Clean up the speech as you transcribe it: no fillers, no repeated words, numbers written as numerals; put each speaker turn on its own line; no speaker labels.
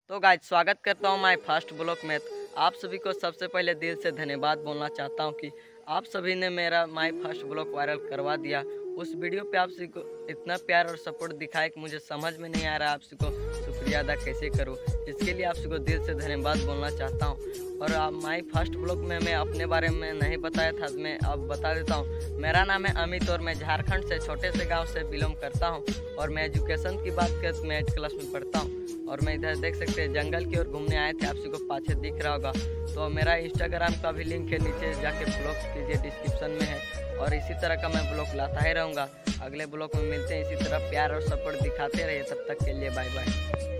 तो गाइस स्वागत करता हूं माय फर्स्ट ब्लॉग में। आप सभी को सबसे पहले दिल से धन्यवाद बोलना चाहता हूं कि आप सभी ने मेरा माय फर्स्ट ब्लॉग वायरल करवा दिया। उस वीडियो पे आप सभी को इतना प्यार और सपोर्ट दिखाया कि मुझे समझ में नहीं आ रहा आप सभी को शुक्रिया अदा कैसे करूं। इसके लिए आप सभी को दिल से धन्यवाद बोलना चाहता हूं। और माय फर्स्ट ब्लॉग में मैं अपने बारे में नहीं बताया था, मैं अब बता देता हूं। मेरा नाम है अमित और मैं झारखंड से छोटे से गाँव से बिलोंग करता हूँ। और मैं एजुकेशन की बात करें तो मैं 8th क्लास में पढ़ता हूँ। और मैं इधर देख सकते हैं जंगल की ओर घूमने आए थे, आप सभी को पाछे दिख रहा होगा। तो मेरा इंस्टाग्राम का भी लिंक है, नीचे जाके ब्लॉग कीजिए, डिस्क्रिप्शन में है। और इसी तरह का मैं ब्लॉग लाता ही रहूँगा। अगले ब्लॉग में मिलते हैं, इसी तरह प्यार और सपोर्ट दिखाते रहिए। तब तक के लिए बाय बाय।